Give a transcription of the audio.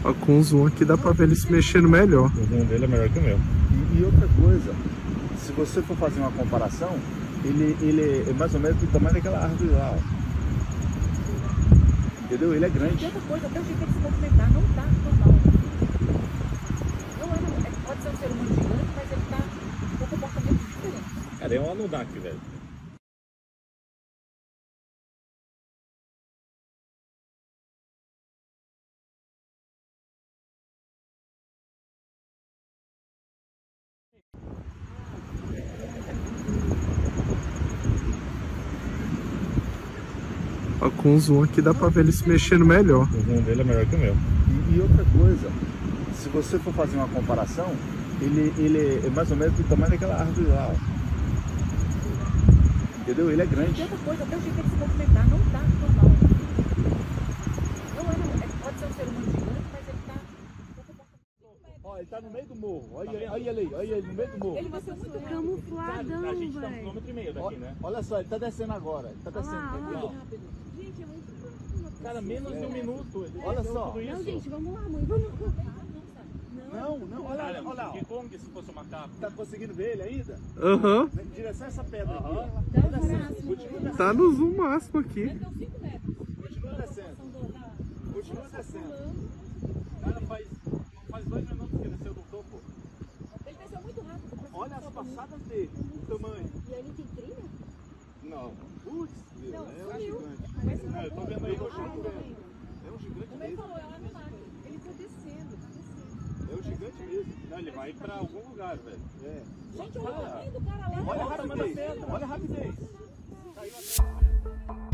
Ó, com o zoom aqui dá pra ver ele se mexendo melhor. O zoom dele é melhor que o meu. E outra coisa, se você for fazer uma comparação, ele é mais ou menos do tamanho daquela árvore lá, ó. Entendeu? Ele é grande. E outra coisa, até o jeito de se movimentar não tá normal. Pode ser um ser humano gigante, mas ele tá com um comportamento diferente. Cara, é um Anunnaki, velho. Ó, com o zoom aqui dá pra ver ele se mexendo melhor. O zoom dele é melhor que o meu. E outra coisa, se você for fazer uma comparação, ele é mais ou menos do tamanho daquela árvore lá, ó. Entendeu? Ele é grande. E outra coisa, até o jeito de se movimentar não tá normal. Pode ser um ser humano gigante, mas ele tá com um comportamento. Ó, ele tá no meio do morro. Olha ele aí, olha ele no meio do morro. Ele vai ser muito camufladão, A gente tá um velho. quilômetro e meio daqui, né? Olha só, ele tá descendo agora. Ele tá descendo. Ah, Ó. Gente, é muito rápido. Cara, menos de um minuto. Ele Olha deu só. tudo isso. Não, gente, vamos lá, mãe. Vamos. Não, olha Cara, lá, que ó. Kong se fosse um macaco. Tá conseguindo ver ele ainda? Aham. Em direção a essa pedra aqui, Aham. ó. Continua descendo. Tá no zoom máximo aqui. Então 5 metros. Continua descendo. Continua descendo. Cara, faz 2 minutos que ele desceu do topo. Ele desceu muito rápido. Olha as passadas dele, o tamanho. E ali tem trilha? Não. Putz, é um gigante. Mas Não, eu tô vendo aí. É um gigante ele mesmo. falou, é um Anunnaki. Ele foi descendo, É um gigante mesmo. Não, ele vai pra algum lugar, velho. É. Gente, olha o tamanho do cara lá. Olha a Nossa, rapidez. manda pedra. Olha a rapidez. Caiu até a pedra.